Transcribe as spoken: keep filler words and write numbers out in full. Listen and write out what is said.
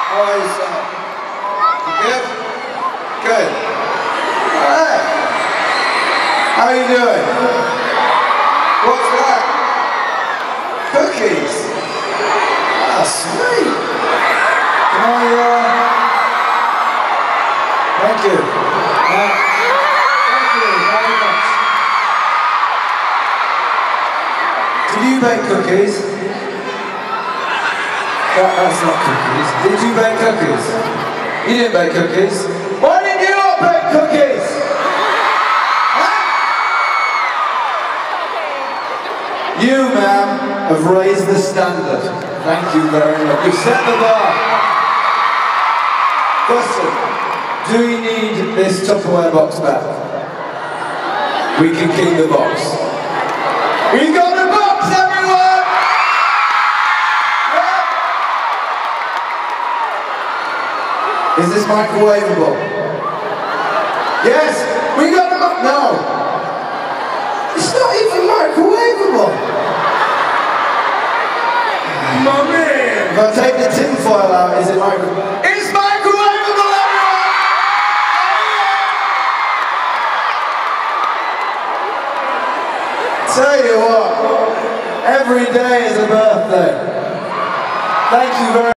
How are you, son? You good? Good. Alright. How are you doing? What's that? Cookies? Ah, sweet. Can I, uh... Thank you. Uh, thank you very much. Did you bake cookies? That, that's not cookies. Did you bake cookies? You didn't bake cookies. Why didn't you not bake cookies? Huh? You, ma'am, have raised the standard. Thank you very much. You've set the bar. Question. Do we need this Tupperware box back? We can keep the box. We got the box, everyone! Yeah. Is this microwavable? Yes! We got the box! No! It's not even microwavable! Mummy! If I take the tin foil out, is it microwavable? It's microwavable, everyone! Tell you what, every day is a birthday. Thank you very much.